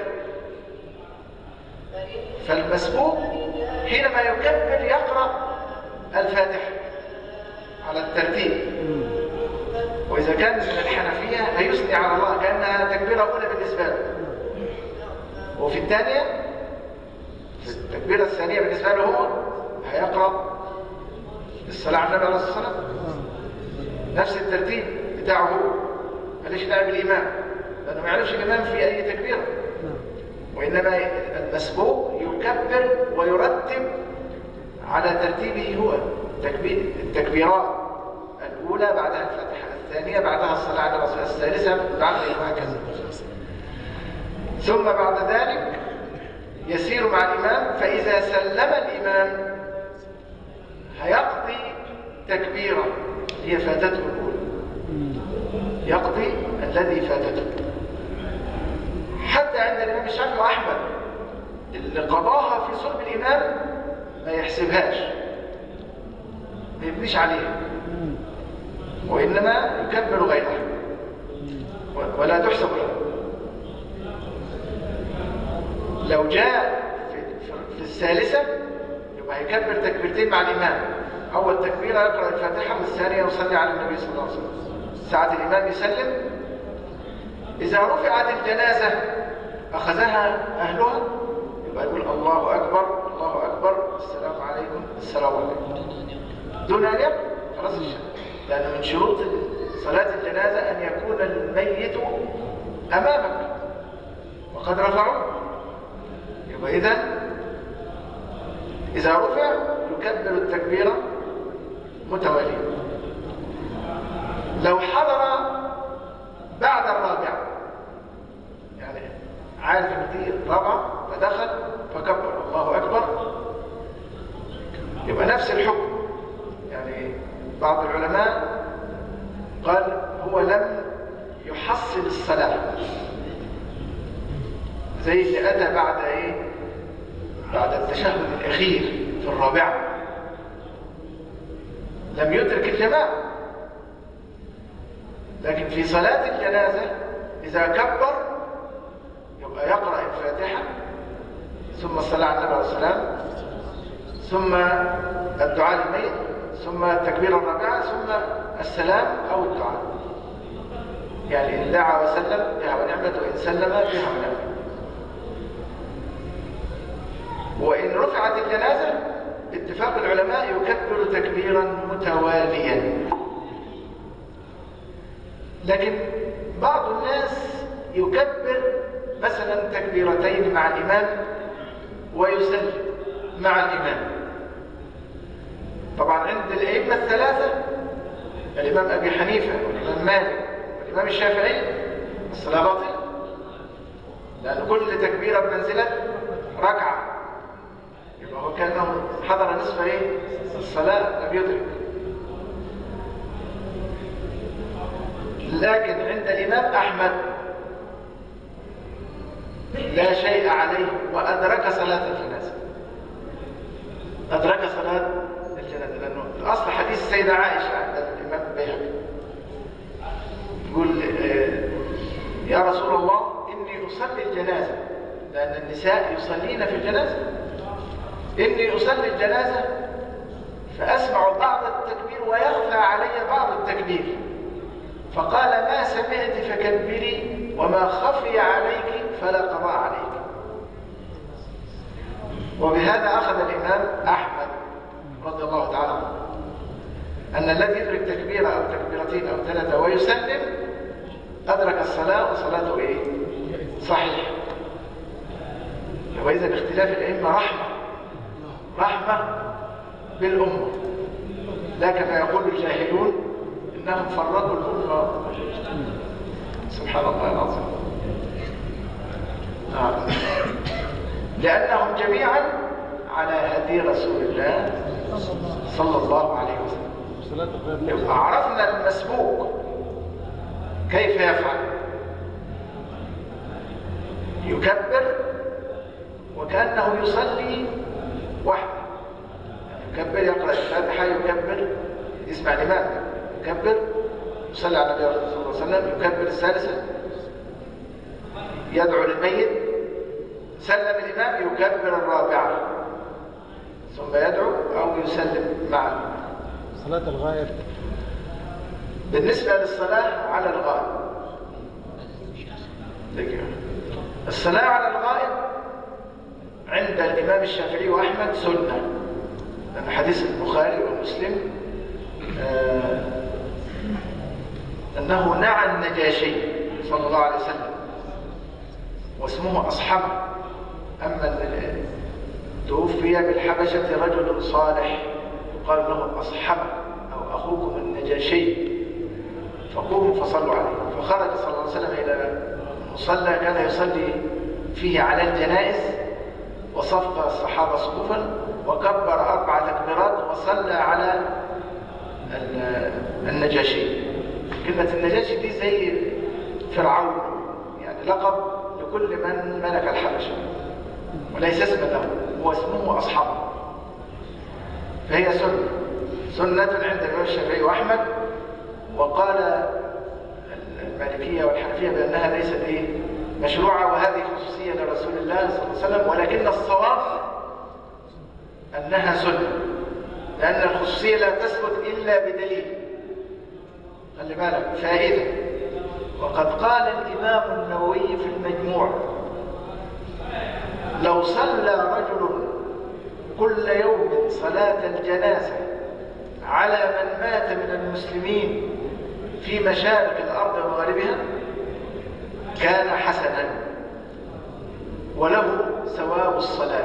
فالمسبوق حينما يكبر يقرأ الفاتحة على الترتيب، وإذا كان من الحنفية هيثني على الله كأنها تكبيرة أولى بالنسبة له، وفي الثانية في التكبيرة الثانية بالنسبة له هو هيقرأ الصلاة على النبي عليه الصلاة والسلام. نفس الترتيب بتاعه هو، ماليش دعوه بالامام، لانه ما يعرفش الامام في اي تكبيره، وانما المسبوق يكبر ويرتب على ترتيبه هو. التكبيرات الاولى بعدها الفاتحه، الثانيه بعدها الصلاه على الرسول، الثالثه بعدها وهكذا. ثم بعد ذلك يسير مع الامام، فاذا سلم الامام هيقضي تكبيره هي فاتته الاولى، يقضي الذي فاتته. حتى عند الامام الشافعي واحمد اللي قضاها في صلب الامام ما يحسبهاش، ما يبنيش عليها، وانما يكبر غيرها ولا تحسب له. لو جاء في الثالثه يبقى يكبر تكبيرتين مع الامام، اول تكبيره يقرا الفاتحه، والثانيه يصلي على النبي صلى الله عليه وسلم. ساعه الامام يسلم، اذا رفعت الجنازه اخذها اهلها يبقى يقول الله اكبر الله اكبر السلام عليكم السلام عليكم، دون ان يقرا خلاص الشهاده، لان من شروط صلاه الجنازه ان يكون الميت امامك وقد رفعوه. يبقى اذا رفع يكبر التكبيره متواليه. لو حضر بعد الرابعه، يعني عارف ان دي الرابعه فدخل فكبر الله اكبر، يبقى نفس الحكم. يعني بعض العلماء قال هو لم يحصل الصلاه، زي اللي اتى بعد بعد التشهد الاخير في الرابعه لم يدرك الجماعه. لكن في صلاه الجنازه اذا كبر يبقى يقرأ الفاتحة، ثم الصلاة على النبي عليه السلام، ثم الدعاء للميت، ثم التكبيرة الرابعة، ثم السلام أو الدعاء. يعني إن دعا وسلم بها ونعمت، وإن سلم بها ونعمت. وإن رفعت الجنازة باتفاق العلماء يكبر تكبيرا متواليا. لكن بعض الناس يكبر مثلا تكبيرتين مع الإمام ويسلم مع الإمام. طبعا عند الأئمة الثلاثة، الإمام أبي حنيفة والإمام مالك والإمام الشافعي، الصلاة باطلة، لأن كل تكبيرة بمنزلة ركعة، يبقى هو كأنه حضر نصف الصلاة لم يدرك. لكن عند الإمام أحمد لا شيء عليه وأدرك صلاة الجنازة، أدرك صلاة الجنازة، لأنه الأصل حديث السيدة عائشة عند الإمام البيهقي يقول يا رسول الله إني أصلي الجنازة، لأن النساء يصلين في الجنازة، إني أصلي الجنازة فأسمع بعض التكبير ويخفى علي بعض التكبير، فقال ما سمعت فكبري وما خفي عليك فلا قضاء عليك. وبهذا أخذ الإمام أحمد رضي الله تعالى عنه أن الذي يدرك تكبيرة أو تكبيرتين أو ثلاثة ويسلم أدرك الصلاة وصلاته صحيح. وإذا باختلاف الأئمة رحمة بالأمة، لا كما يقول الجاهلون إنهم فرقوا الأمة. سبحان الله العظيم. لأنهم جميعا على هدي رسول الله صلى الله عليه وسلم. عرفنا المسبوق كيف يفعل، يكبر وكأنه يصلي وحده، يكبر يقرأ الفاتحة، يكبر يسمع الإمام، يكبر يصلي على النبي صلى الله عليه وسلم، يكبر الثالثة، يدعو للميت، سلم الإمام يكبر الرابعة، ثم يدعو أو يسلم معه. صلاة الغائب بالنسبة للصلاة على الغائب، الصلاة على الغائب عند الإمام الشافعي وأحمد سنة، لأن حديث البخاري ومسلم أنه نعى النجاشي صلى الله عليه وسلم واسمه أصحمة. أما توفي بالحبشة رجل صالح يقال له أصحمة أو أخوكم النجاشي فقوموا فصلوا عليه. فخرج صلى الله عليه وسلم إلى مصلى كان يصلي فيه على الجنائز وصف الصحابة صفوفا وكبر 4 تكبيرات وصلى على النجاشي. كلمة النجاشي دي زي فرعون، يعني لقب لكل من ملك الحبشة وليس اسما له، هو اسمه أصحابه. فهي سنة عند الإمام الشافعي وأحمد، وقال المالكية والحنفية بأنها ليست مشروعة، وهذه خصوصية لرسول الله صلى الله عليه وسلم، ولكن الصواب أنها سنة، لأن الخصوصية لا تثبت إلا بدليل. خلي بالك فائدة. وقد قال الإمام النووي في المجموع: لو صلى رجل كل يوم صلاة الجنازة على من مات من المسلمين في مشارق الأرض ومغاربها كان حسنا وله ثواب الصلاة.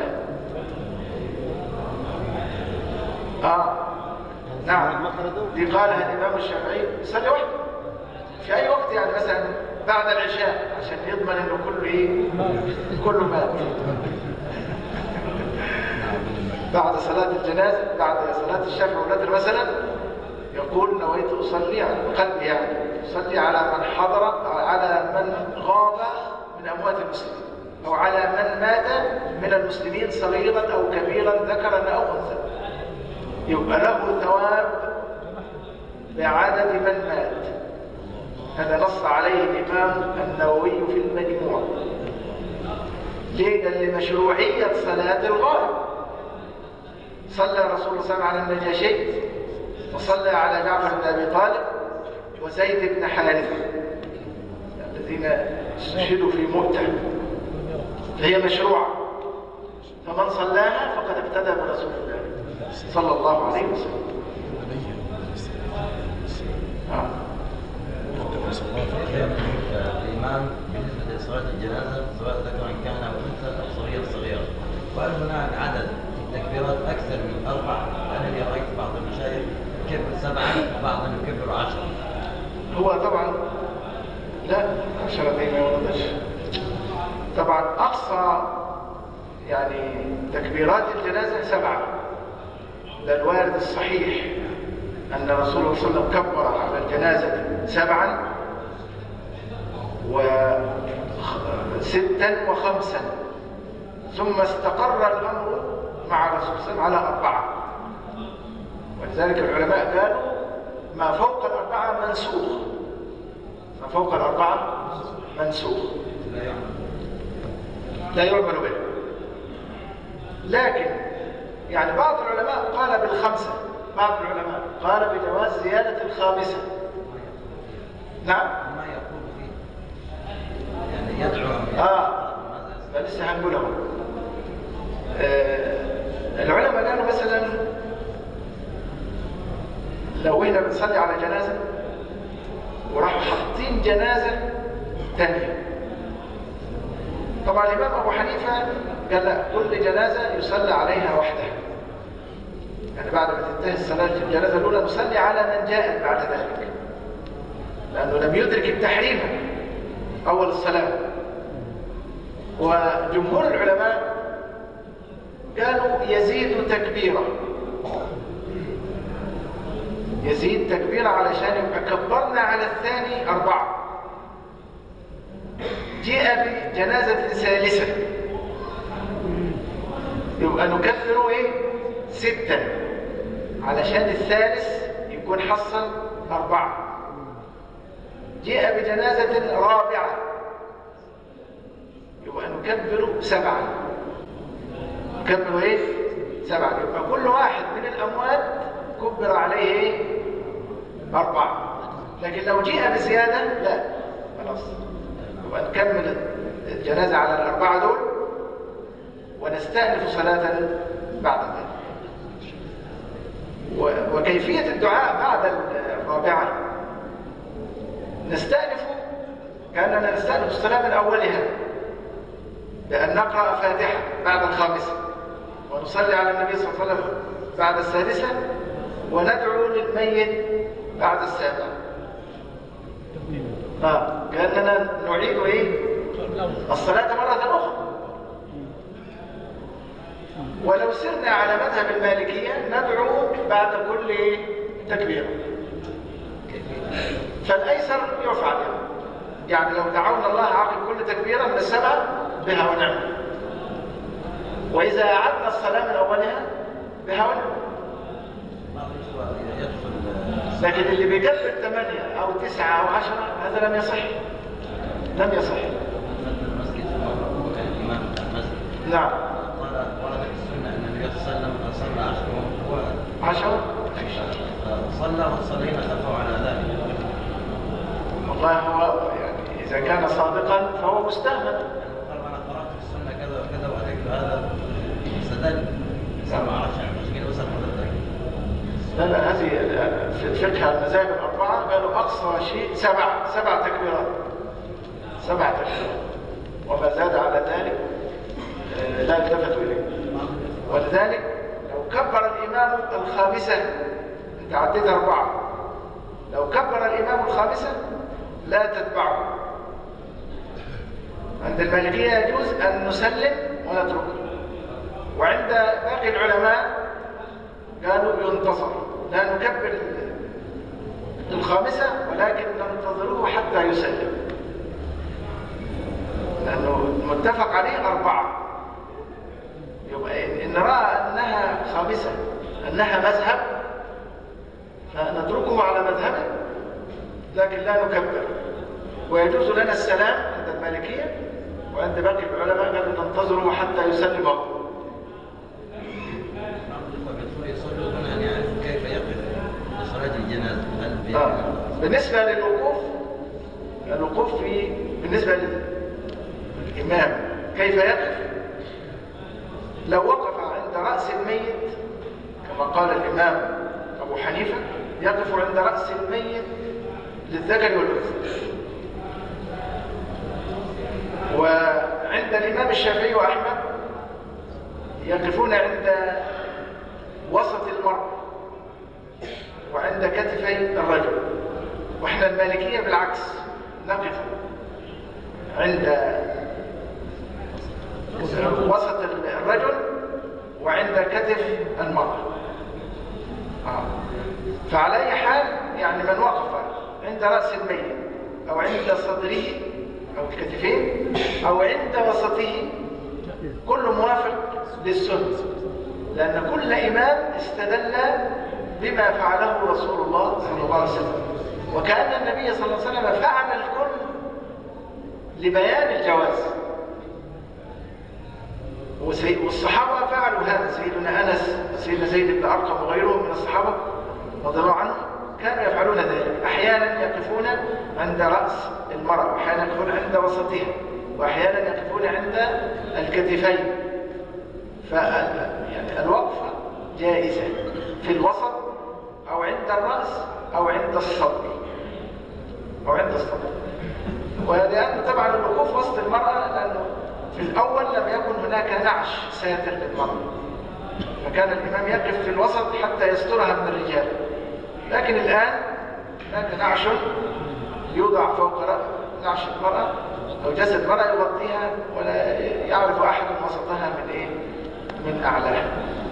نعم، دي قالها الإمام الشافعي. يصلي وحده في أي وقت، يعني مثلا بعد العشاء عشان يضمن إنه كله مات. بعد صلاة الجنازة، بعد صلاة الشفع والوتر مثلا، يقول نويت أصلي على قلبي، يعني أصلي على من حضر، على من غاب من أموات المسلمين، أو على من مات من المسلمين صغيرا أو كبيرا ذكرا أو أنثى، يبقى له ثواب بعدد من مات. هذا نص عليه الإمام النووي في المجموع. ليه؟ لمشروعية صلاة الغائب. صلى الرسول صلى الله عليه وسلم على النجاشي، وصلى على جعفر بن أبي طالب وزيد بن حارثة الذين استشهدوا في مؤتة، فهي مشروعة. فمن صلاها فقد اقتدى برسول الله صلى الله عليه وسلم. الإمام بالنسبة لصلاة الجنازة سواء ذكر كان أو أنثى أو صغيرة، وهل هناك عدد تكبيرات أكثر من 4؟ أنا رأيت بعض المشايخ يكبر 7 وبعضهم يكبر 10. هو طبعا لا 10 دي ما يوردش. طبعا أقصى يعني تكبيرات الجنازة 7. ده الوارد الصحيح أن رسول الله صلى الله عليه وسلم كبر على الجنازة 7 و6 و5، ثم استقر الأمر مع رسول الله على 4. ولذلك العلماء قالوا ما فوق 4 منسوخ، ما فوق 4 منسوخ لا يعمل به. لكن يعني بعض العلماء قال ب5، بعض العلماء قال بجواز زيادة 5. نعم، ما يقول فيه يعني يدعو فلسه هنقوله. العلماء قالوا مثلا لو احنا بنصلي على جنازة وراحوا حاطين جنازة تانية، طبعا الإمام أبو حنيفة قال لا، كل جنازة يصلى عليها وحدها، يعني بعد ما تنتهي الصلاة الجنازة الأولى نصلي على من جاءت بعد ذلك، لأنه لم يدرك التحريم أول الصلاة. وجمهور العلماء قالوا يزيد تكبيرة، يزيد تكبيرة علشان يبقى كبرنا على الثاني 4. جيء بجنازة ثالثة يبقى نكبر 6 علشان الثالث يكون حصل 4. جاء بجنازة رابعة يبقى نكبر 7. نكبر 7، يبقى كل واحد من الأموات كبر عليه 4. لكن لو جاء بزيادة لا، خلاص يبقى نكمل الجنازة على 4 دول ونستأنف صلاة بعد ذلك. وكيفية الدعاء بعد الرابعة نستأنف كأننا نستأنف الصلاة من أولها بأن نقرأ فاتحة بعد الخامسة، ونصلي على النبي صلى الله عليه وسلم بعد السادسة، وندعو للميت بعد السابعة. كأننا نعيد الصلاة مرة أخرى. ولو سرنا على مذهب المالكية ندعو بعد كل تكبيرة، فالأيسر يفعل يعني لو دعونا الله عقب كل تكبيرة من السبعة بها ونعم، وإذا أعدنا الصلاة من أولها بها ونعم. لكن اللي بيكبر 8 أو 9 أو 10 هذا لم يصح. نعم. ورد في السنة أن النبي صلى الله عليه وسلم صلى 10 صلى وصلينا خلفه على ذلك. والله هو يعني إذا كان صادقا فهو مستهمل. أنا قرأت في السنة كذا وكذا وأتيت هذا استدل. ما أعرفش يعني مش كده وصل حضرتك. لا هذه في فقه المذاهب الأربعة قالوا أقصى شيء 7 تكبيرات. 7 تكبيرات، وما زاد على ذلك لا يلتفت إليه. ولذلك لو كبر الإمام الخامسة، أنت عديت 4، لو كبر الإمام الخامسة لا تتبعه. عند المالكية يجوز أن نسلم ونتركه، وعند باقي العلماء قالوا ينتظر، لا نكبر الخامسة ولكن ننتظره حتى يسلم، لأنه متفق عليه 4. يبقى إن رأى أنها خامسة أنها مذهب فنتركه على مذهبه، لكن لا نكبر. ويجوز لنا السلام عند المالكية، وعند باقي العلماء قالوا ننتظره حتى يسلم الله. يصلوا دون أن يعرفوا كيف يقف لصلاة الجنازة. بالنسبة للوقوف بالنسبة للإمام كيف يقف، لو وقف عند رأس الميت كما قال الإمام أبو حنيفة يقف عند رأس الميت للذكر والأنثى، وعند الإمام الشافعي وأحمد يقفون عند وسط المرأة وعند كتفي الرجل، وإحنا المالكية بالعكس نقف عند وسط الرجل وعند كتف المرأة. فعلى أي حال يعني من وقف عند رأس الميت أو عند صدره أو الكتفين أو عند وسطه كل موافق للسنة، لأن كل إمام استدل بما فعله رسول الله صلى الله عليه وسلم، وكأن النبي صلى الله عليه وسلم فعل الكل لبيان الجواز، والصحابة فعلوا هذا. سيدنا أنس وسيدنا زيد بن أرقم وغيرهم من الصحابة رضي الله عنهم كانوا يفعلون ذلك. أحيانا يقفون عند رأس المرأة، وأحيانا يقفون عند وسطها، وأحيانا يقفون عند الكتفين. يعني الوقفة جائزة في الوسط أو عند الرأس أو عند الصدر ولأن طبعا الوقوف وسط المرأة لأنه في الأول لم يكن هناك نعش ساتر للمرأة، فكان الإمام يقف في الوسط حتى يسترها من الرجال، لكن الآن هناك نعش يوضع فوق نعش المرأة أو جسد المرأة يغطيها ولا يعرف أحد وسطها من أعلاها.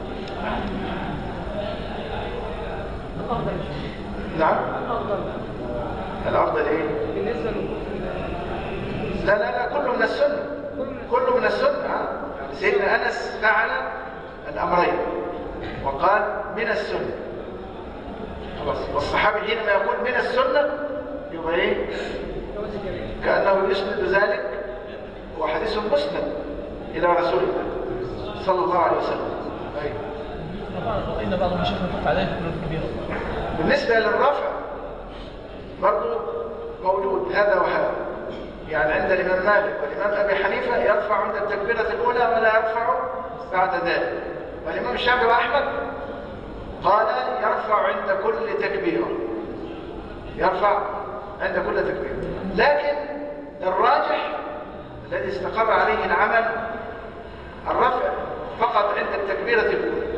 نعم. الأفضل إيه؟ بالنسبة لا كله من السنة، كله من السنة. سيدنا أنس فعل الأمرين وقال من السنة خلاص، والصحابي حينما يقول من السنة يبقى إيه؟ كأنه يسند ذلك وحديث مسند إلى رسول الله صلى الله عليه وسلم. إن بعض المشايخ يقف عليه في القلوب الكبيرة. بالنسبة للرفع برضو موجود هذا وهذا، يعني عند الإمام مالك والإمام أبي حنيفة يرفع عند التكبيرة الأولى ولا يرفع بعد ذلك، والإمام الشافعي وأحمد قال يرفع عند كل تكبيرة، يرفع عند كل تكبيرة. لكن الراجح الذي استقر عليه العمل الرفع فقط عند التكبيرة الأولى.